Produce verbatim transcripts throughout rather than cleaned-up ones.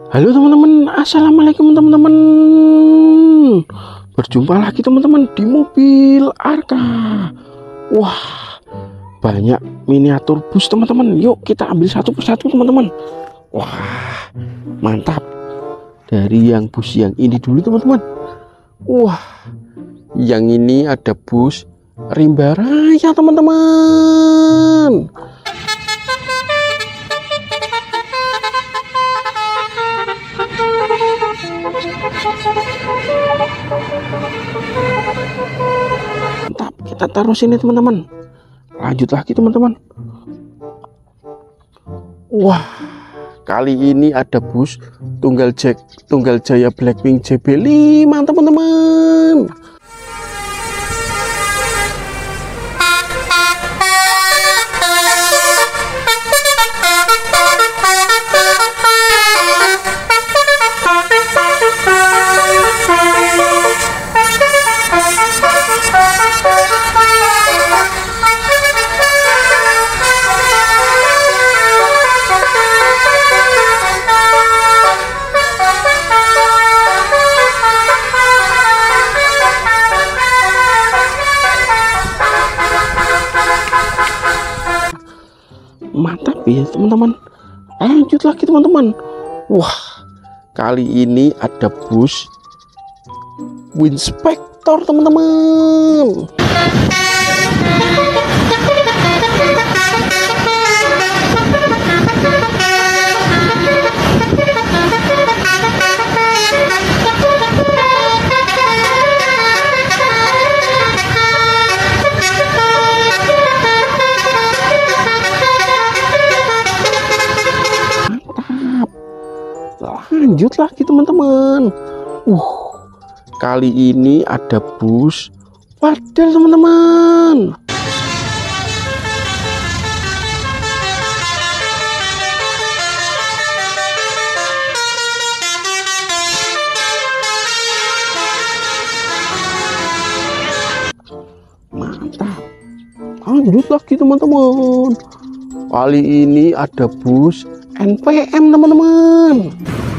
Halo teman-teman, assalamualaikum teman-teman. Berjumpa lagi teman-teman di mobil Arka. Wah, banyak miniatur bus teman-teman. Yuk kita ambil satu persatu teman-teman. Wah, mantap. Dari yang bus yang ini dulu teman-teman. Wah, yang ini ada bus Rimba Raya teman-teman. Mantap, kita taruh sini teman-teman. Lanjut lagi teman-teman. Wah, kali ini ada bus Tunggal Jack Tunggal Jaya Blackpink J B lima teman-teman. Mantap ya teman-teman. Lanjut lagi teman-teman. Wah, kali ini ada bus Winspector teman-teman. Lanjut lagi teman-teman. Uh, kali ini ada bus Padel teman-teman. Mantap. Lanjut lagi teman-teman. Kali ini ada bus N P M teman-teman.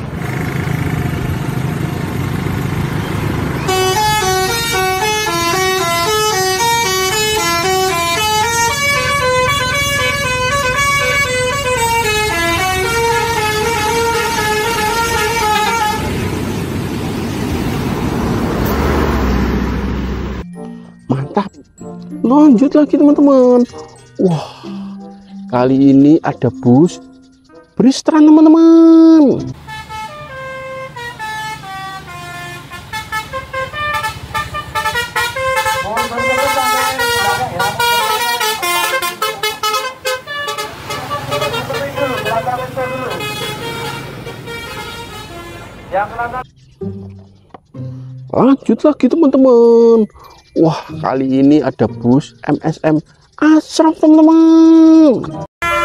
Mantap. Lanjut lagi teman-teman. Wah, kali ini ada bus Bris-Trans teman-teman. Lanjut lagi teman-teman. Wah, kali ini ada bus M S M Ashraf teman-teman.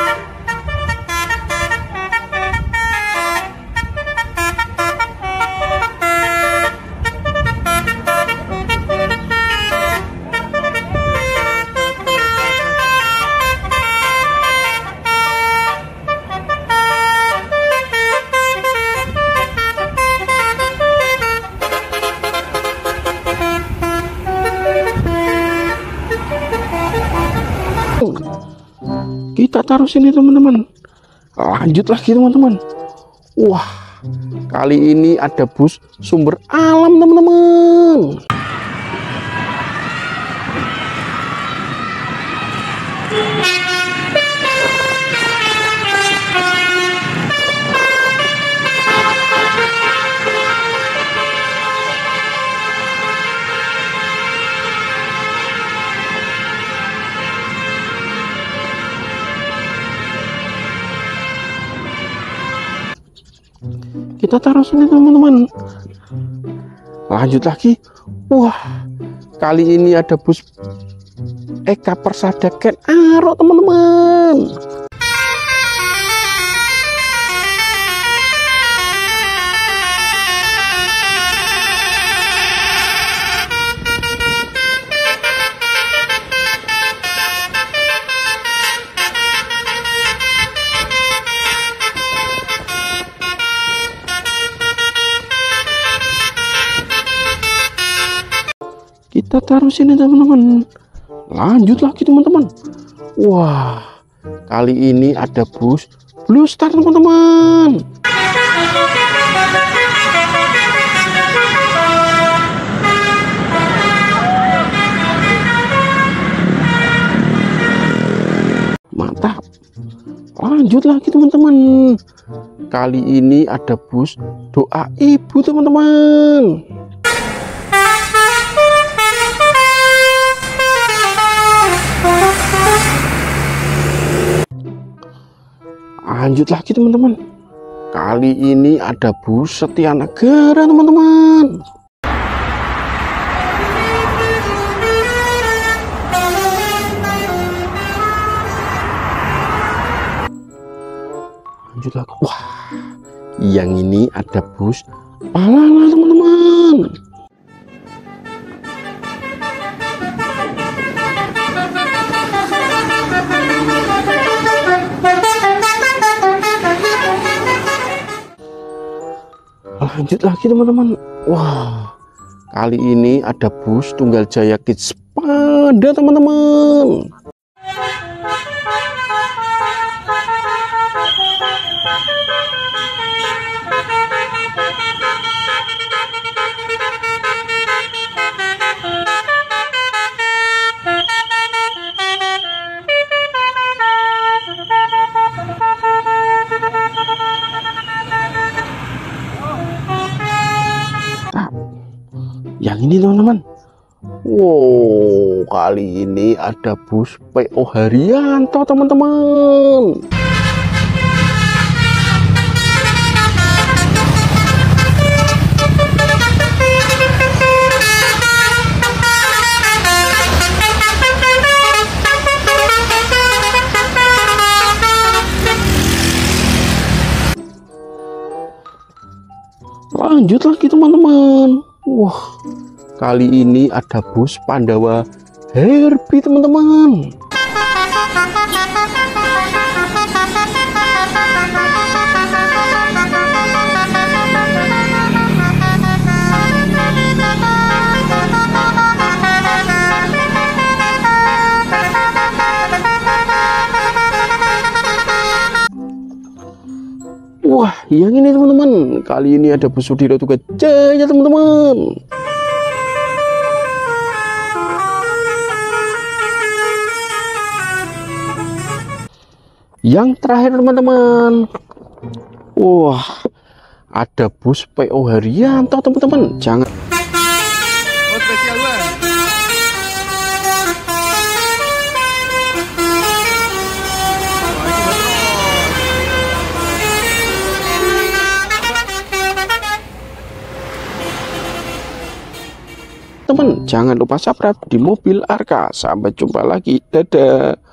Kita taruh sini teman-teman. Lanjut lagi teman-teman. Wah, kali ini ada bus Sumber Alam teman-teman. Kita taruh sini teman-teman. Lanjut lagi. Wah, kali ini ada bus Eka Persada Ken Arok teman-teman. kita taruh sini teman-teman. Lanjut lagi teman-teman. Wah, kali ini ada bus Blue Star teman-teman. Mantap. Lanjut lagi teman-teman. Kali ini ada bus Doa Ibu teman-teman. Lanjut lagi teman-teman. Kali ini ada bus Setia Negara teman-teman. Lanjut lagi. Wah, yang ini ada bus Palala teman-teman. Lanjut lagi teman-teman. Wah, kali ini ada bus Tunggal Jaya Kids Panda teman-teman. Yang ini teman-teman. Wow, kali ini ada bus P O Haryanto teman-teman. Lanjut lagi teman-teman. Wah, kali ini ada bus Pandawa Herbie teman-teman. Wah, yang ini teman-teman. Kali ini ada bus Sudiro Tuga Jaya teman-teman. Yang terakhir teman-teman. Wah, ada bus P O Haryanto teman-teman. Jangan. Oh, spesial banget. Teman, jangan lupa subscribe di Mobil Arka. Sampai jumpa lagi. Dadah.